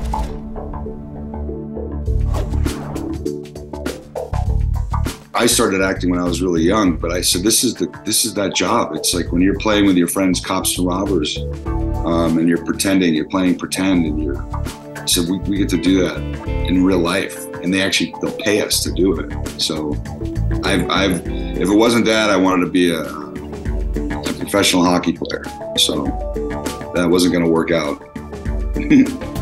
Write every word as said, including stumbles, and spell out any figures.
I started acting when I was really young, but I said, this is the this is that job. It's like when you're playing with your friends, cops and robbers, um, and you're pretending, you're playing pretend, and you're, so we, we get to do that in real life, and they actually, they'll pay us to do it. So I've, I've if it wasn't that, I wanted to be a, a professional hockey player. So that wasn't gonna work out.